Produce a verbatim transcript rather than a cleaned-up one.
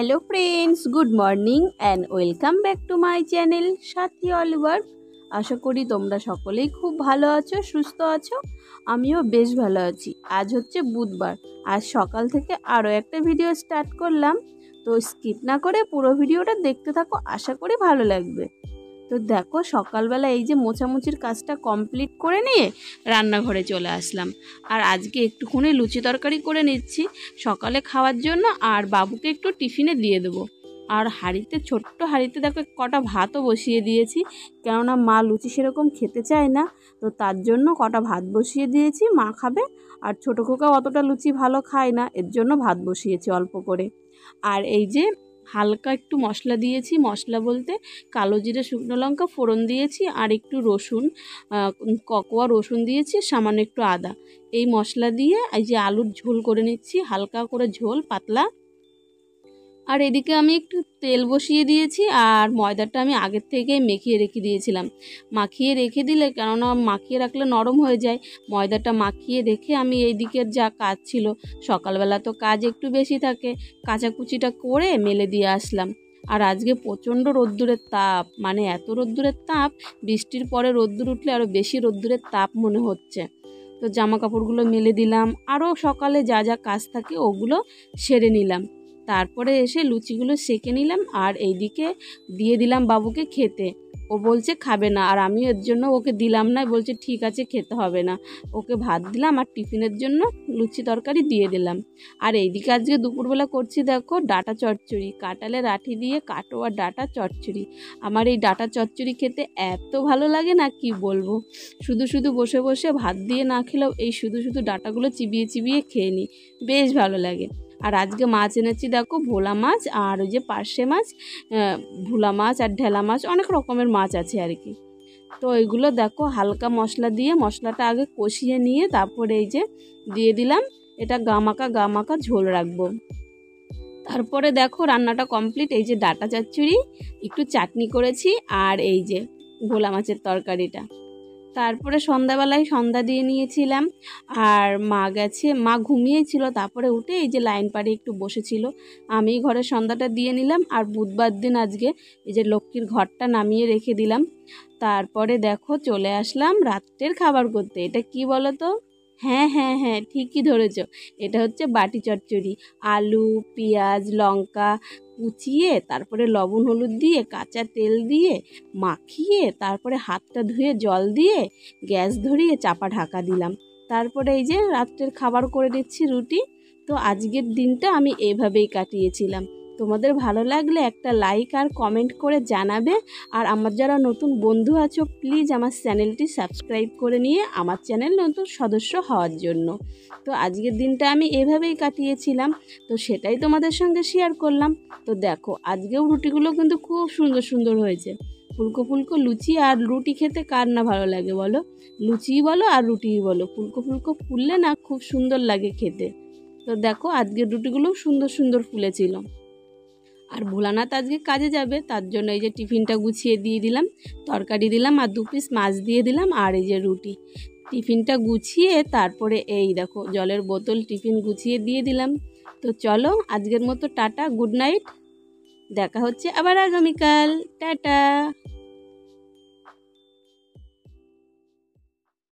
Hello friends, good morning and welcome back to my channel Sathi all work. আশা করি তোমরা সকলেই খুব ভালো আছো, সুস্থ আছো। আমিও বেশ ভালো আছি। আজ হচ্ছে বুধবার। আজ সকাল থেকে আরও একটা ভিডিও স্টার্ট করলাম, তো স্কিপ না করে পুরো ভিডিওটা দেখতে থাকো, আশা করি ভালো লাগবে। তো দেখো, সকালবেলা এই যে মোছামুছির কাজটা কমপ্লিট করে নিয়ে রান্নাঘরে চলে আসলাম। আর আজকে একটুখানি লুচি তরকারি করে নিচ্ছি সকালে খাওয়ার জন্য, আর বাবুকে একটু টিফিনে দিয়ে দেবো। আর হাঁড়িতে, ছোট্ট হাঁড়িতে দেখো কটা ভাতও বসিয়ে দিয়েছি, কেননা মা লুচি সেরকম খেতে চায় না, তো তার জন্য কটা ভাত বসিয়ে দিয়েছি, মা খাবে। আর ছোটো খোকা অতটা লুচি ভালো খায় না, এর জন্য ভাত বসিয়েছি অল্প করে। আর এই যে হালকা একটু মশলা দিয়েছি, মশলা বলতে কালো জিরে, শুকনো লঙ্কা ফোড়ন দিয়েছি, আর একটু রসুন, ককোয়া রসুন দিয়েছি, সামান্য একটু আদা। এই মশলা দিয়ে এই যে আলুর ঝোল করে নিচ্ছি, হালকা করে ঝোল, পাতলা। আর এদিকে আমি একটু তেল বসিয়ে দিয়েছি, আর ময়দাটা আমি আগের থেকে মেখিয়ে রেখে দিয়েছিলাম। মাখিয়ে রেখে দিলে, কেননা মাখিয়ে রাখলে নরম হয়ে যায়, ময়দাটা মাখিয়ে রেখে আমি এই দিকের যা কাজ ছিল, সকালবেলা তো কাজ একটু বেশি থাকে, কাচাকুচিটা করে মেলে দিয়ে আসলাম। আর আজকে প্রচণ্ড রোদ্দুরের তাপ, মানে এত রোদ্দুরের তাপ, বৃষ্টির পরে রোদ্দুর উঠলে আরও বেশি রোদ্দুরের তাপ মনে হচ্ছে। তো জামা কাপড়গুলো মেলে দিলাম, আরও সকালে যা যা কাজ থাকে ওগুলো সেরে নিলাম। তারপরে এসে লুচিগুলো সেঁকে নিলাম, আর এইদিকে দিয়ে দিলাম বাবুকে খেতে। ও বলছে খাবে না, আর আমি এর জন্য ওকে দিলাম না, বলছে ঠিক আছে খেতে হবে না। ওকে ভাত দিলাম, আর টিফিনের জন্য লুচি তরকারি দিয়ে দিলাম। আর এইদিকে আজকে দুপুরবেলা করছি দেখো ডাঁটা চচ্চড়ি, কাঁঠালের আঠি দিয়ে কাটোয়া ডাঁটা চচ্চড়ি। আমার এই ডাঁটা চচ্চড়ি খেতে এত ভালো লাগে না, কি বলবো। শুধু শুধু বসে বসে ভাত দিয়ে না খেলেও এই শুধু শুধু ডাঁটাগুলো চিবিয়ে চিবিয়ে খেয়ে নিই, বেশ ভালো লাগে। আর আজকে মাছ এনেছি দেখো, ভোলা মাছ, আর ওই যে পার্শে মাছ, ভোলা মাছ আর ঢেলা মাছ, অনেক রকমের মাছ আছে আর কি। তো এগুলো দেখো হালকা মশলা দিয়ে, মশলাটা আগে কষিয়ে নিয়ে তারপরে এই যে দিয়ে দিলাম, এটা গামাকা গামাকা ঝোল রাখবো। তারপরে দেখো রান্নাটা কমপ্লিট। এই যে ডাঁটা চচ্চড়ি, একটু চাটনি করেছি, আর এই যে ভোলা মাছের তরকারিটা। তারপরে সন্ধ্যাবেলায় সন্ধ্যা দিয়ে নিয়েছিলাম, আর মা গেছে, মা ঘুমিয়েছিল, তারপরে উঠে এই যে লাইন পাড়ে একটু বসেছিল, আমি ঘরে সন্ধ্যাটা দিয়ে নিলাম। আর বুধবার দিন আজকে এই যে লক্ষ্মীর ঘরটা নামিয়ে রেখে দিলাম। তারপরে দেখো চলে আসলাম রাত্রের খাবার করতে। এটা কি বলো তো? হ্যাঁ হ্যাঁ হ্যাঁ ঠিকই ধরেছ, এটা হচ্ছে বাটি চচ্চড়ি। আলু, পেঁয়াজ, লঙ্কা কুচিয়ে, তারপরে লবণ হলুদ দিয়ে, কাঁচা তেল দিয়ে মাখিয়ে, তারপরে হাতটা ধুয়ে জল দিয়ে গ্যাস ধরিয়ে চাপা ঢাকা দিলাম। তারপরে এই যে রাত্রের খাবার করে দিচ্ছি, রুটি। তো আজকের দিনটা আমি এভাবেই কাটিয়েছিলাম। তোমাদের ভালো লাগলে একটা লাইক আর কমেন্ট করে জানাবে। আর আমার যারা নতুন বন্ধু আছো, প্লিজ আমার চ্যানেলটি সাবস্ক্রাইব করে নিয়ে আমার চ্যানেল নতুন সদস্য হওয়ার জন্য। তো আজকের দিনটা আমি এভাবেই কাটিয়েছিলাম, তো সেটাই তোমাদের সঙ্গে শেয়ার করলাম। তো দেখো আজকেও রুটিগুলো কিন্তু খুব সুন্দর সুন্দর হয়েছে, ফুলকো ফুলকো লুচি। আর রুটি খেতে কার না ভালো লাগে বলো? লুচিই বলো আর রুটিই বলো, ফুলকো ফুলকো ফুললে না খুব সুন্দর লাগে খেতে। তো দেখো আজকের রুটিগুলো সুন্দর সুন্দর ফুলেছিল। আর ভোলানাথ আজকে কাজে যাবে, তার জন্য এই যে টিফিনটা গুছিয়ে দিয়ে দিলাম, তরকারি দিলাম, আর দু পিস মাছ দিয়ে দিলাম, আর এই যে রুটি। টিফিনটা গুছিয়ে তারপরে এই দেখো জলের বোতল, টিফিন গুছিয়ে দিয়ে দিলাম। তো চলো আজকের মতো টাটা, গুড নাইট, দেখা হচ্ছে আবার আগামীকাল, টাটা।